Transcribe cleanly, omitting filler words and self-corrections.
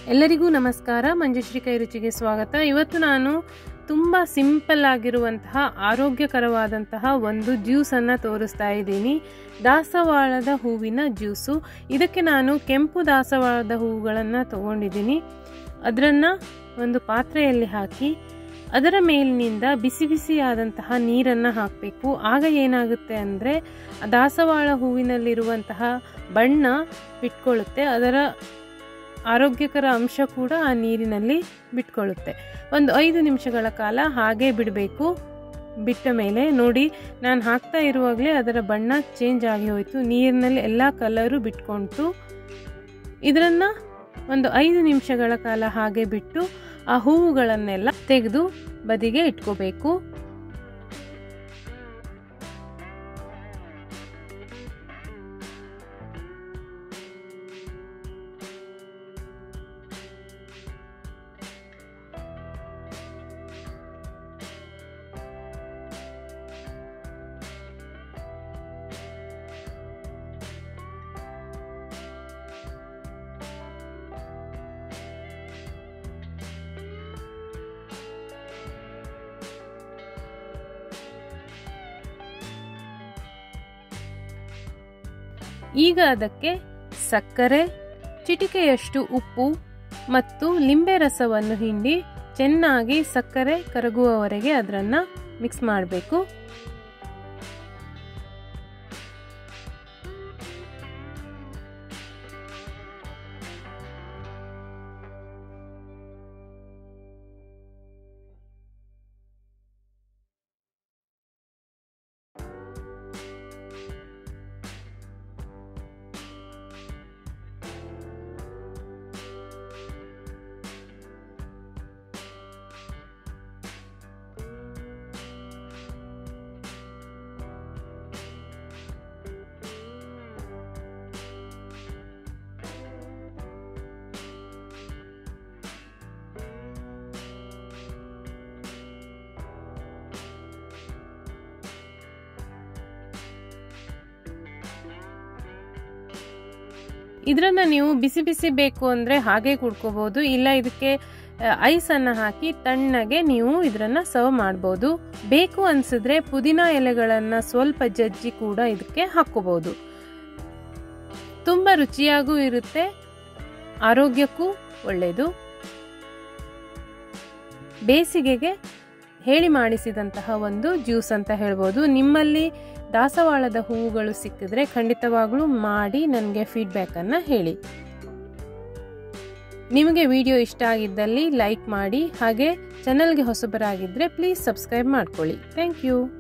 ಎಲ್ಲರಿಗೂ ನಮಸ್ಕಾರ. ಮಂಜುಶ್ರೀ ಕೈ ರುಚಿಗೆ ಸ್ವಾಗತ. ಇವತ್ತು ನಾನು ತುಂಬ ಸಿಂಪಲ್ ಆಗಿರುವಂತಹ ಆರೋಗ್ಯಕರವಾದಂತಹ ಒಂದು ಜ್ಯೂಸನ್ನು ತೋರಿಸ್ತಾ ಇದ್ದೀನಿ. ದಾಸವಾಳದ ಹೂವಿನ ಜ್ಯೂಸು. ಇದಕ್ಕೆ ನಾನು ಕೆಂಪು ದಾಸವಾಳದ ಹೂವುಗಳನ್ನು ತಗೊಂಡಿದ್ದೀನಿ. ಅದನ್ನು ಒಂದು ಪಾತ್ರೆಯಲ್ಲಿ ಹಾಕಿ ಅದರ ಮೇಲಿನಿಂದ ಬಿಸಿ ಬಿಸಿಯಾದಂತಹ ನೀರನ್ನು ಹಾಕಬೇಕು. ಆಗ ಏನಾಗುತ್ತೆ ಅಂದರೆ ದಾಸವಾಳ ಹೂವಿನಲ್ಲಿರುವಂತಹ ಬಣ್ಣ ಬಿಟ್ಕೊಳ್ಳುತ್ತೆ, ಅದರ ಆರೋಗ್ಯಕರ ಅಂಶ ಕೂಡ ಆ ನೀರಿನಲ್ಲಿ ಬಿಟ್ಕೊಳ್ಳುತ್ತೆ. ಒಂದು 5 ನಿಮಿಷಗಳ ಕಾಲ ಹಾಗೆ ಬಿಡಬೇಕು. ಬಿಟ್ಟ ಮೇಲೆ ನೋಡಿ, ನಾನು ಹಾಕ್ತಾ ಇರುವಾಗಲೇ ಅದರ ಬಣ್ಣ ಚೇಂಜ್ ಆಗಿ ಹೋಯಿತು, ನೀರಿನಲ್ಲಿ ಎಲ್ಲ ಕಲರು ಬಿಟ್ಕೊಳ್ತು. ಇದನ್ನು ಒಂದು 5 ನಿಮಿಷಗಳ ಕಾಲ ಹಾಗೆ ಬಿಟ್ಟು ಆ ಹೂವುಗಳನ್ನೆಲ್ಲ ತೆಗೆದು ಬದಿಗೆ ಇಟ್ಕೋಬೇಕು. ಈಗ ಅದಕ್ಕೆ ಸಕ್ಕರೆ, ಚಿಟಿಕೆಯಷ್ಟು ಉಪ್ಪು ಮತ್ತು ಲಿಂಬೆ ರಸವನ್ನು ಹಿಂಡಿ ಚೆನ್ನಾಗಿ ಸಕ್ಕರೆ ಕರಗುವವರೆಗೆ ಅದನ್ನು ಮಿಕ್ಸ್ ಮಾಡಬೇಕು. ಇದರನ್ನು ನೀವು ಬಿಸಿ ಬಿಸಿ ಬೇಕು ಅಂದರೆ ಹಾಗೆ ಕುಡ್ಕೋಬಹುದು, ಇಲ್ಲ ಇದಕ್ಕೆ ಐಸನ್ನು ಹಾಕಿ ತಣ್ಣಗೆ ನೀವು ಇದನ್ನು ಸರ್ವ್ ಮಾಡ್ಬೋದು. ಬೇಕು ಅನಿಸಿದ್ರೆ ಪುದೀನ ಎಲೆಗಳನ್ನು ಸ್ವಲ್ಪ ಜಜ್ಜಿ ಕೂಡ ಇದಕ್ಕೆ ಹಾಕ್ಕೋಬಹುದು. ತುಂಬ ರುಚಿಯಾಗೂ ಇರುತ್ತೆ, ಆರೋಗ್ಯಕ್ಕೂ ಒಳ್ಳೆಯದು. ಬೇಸಿಗೆಗೆ ಹೇಳಿ ಮಾಡಿಸಿದಂತಹ ಒಂದು ಜ್ಯೂಸ್ ಅಂತ ಹೇಳ್ಬೋದು. ನಿಮ್ಮಲ್ಲಿ ದಾಸವಾಳದ ಹೂವುಗಳು ಸಿಕ್ಕಿದ್ರೆ ಖಂಡಿತವಾಗ್ಲೂ ಮಾಡಿ ನನಗೆ ಫೀಡ್ಬ್ಯಾಕನ್ನು ಹೇಳಿ. ನಿಮಗೆ ವಿಡಿಯೋ ಇಷ್ಟ ಆಗಿದ್ದಲ್ಲಿ ಲೈಕ್ ಮಾಡಿ, ಹಾಗೆ ಚಾನಲ್ಗೆ ಹೊಸಬರಾಗಿದ್ದರೆ ಪ್ಲೀಸ್ ಸಬ್ಸ್ಕ್ರೈಬ್ ಮಾಡ್ಕೊಳ್ಳಿ. Thank you.